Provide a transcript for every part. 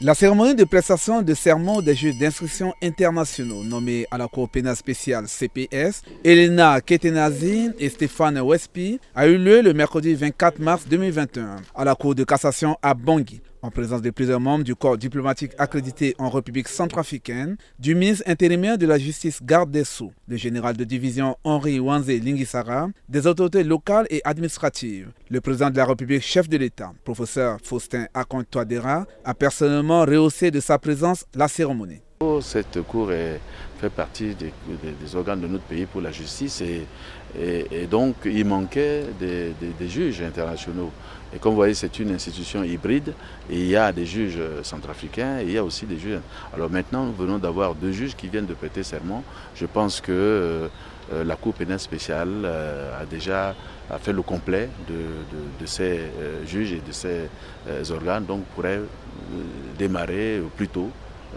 La cérémonie de prestation de serment des juges d'instruction internationaux nommés à la Cour pénale spéciale CPS, Elena Ketenazine et Stéphane Wespi, a eu lieu le mercredi 24 mars 2021 à la Cour de cassation à Bangui, en présence de plusieurs membres du corps diplomatique accrédité en République centrafricaine, du ministre intérimaire de la Justice garde des Sceaux, le général de division Henri Wanzé Lingisara, des autorités locales et administratives. Le président de la République, chef de l'État, professeur Faustin Akon Touadéra, a personnellement rehaussé de sa présence la cérémonie. Cette cour fait partie des organes de notre pays pour la justice et donc il manquait des juges internationaux. Et comme vous voyez, c'est une institution hybride et il y a des juges centrafricains et il y a aussi des juges. Alors maintenant, nous venons d'avoir 2 juges qui viennent de prêter serment. Je pense que la Cour pénale spéciale a déjà fait le complet de ces juges et de ces organes, donc pourrait démarrer plus tôt.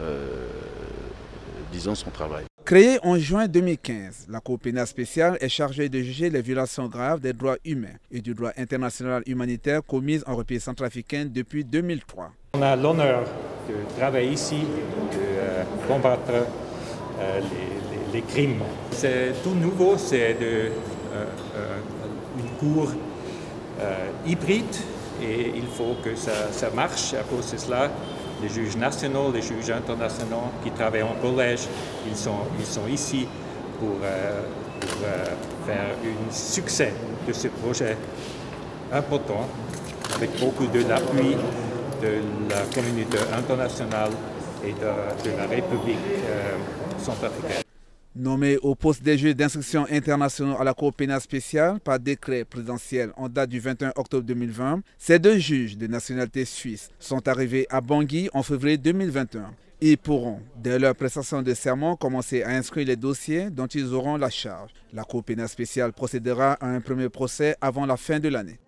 Disons son travail. Créée en juin 2015, la Cour pénale spéciale est chargée de juger les violations graves des droits humains et du droit international humanitaire commises en République centrafricaine depuis 2003. On a l'honneur de travailler ici, de combattre les crimes. C'est tout nouveau, c'est une cour hybride et il faut que ça marche. À cause de cela, les juges nationaux, les juges internationaux qui travaillent en collège, ils sont ici pour faire un succès de ce projet important avec beaucoup de l'appui de la communauté internationale et de la République centrafricaine. Nommés au poste des juges d'instruction internationaux à la Cour pénale spéciale par décret présidentiel en date du 21 octobre 2020, ces 2 juges de nationalité suisse sont arrivés à Bangui en février 2021. Ils pourront, dès leur prestation de serment, commencer à inscrire les dossiers dont ils auront la charge. La Cour pénale spéciale procédera à un premier procès avant la fin de l'année.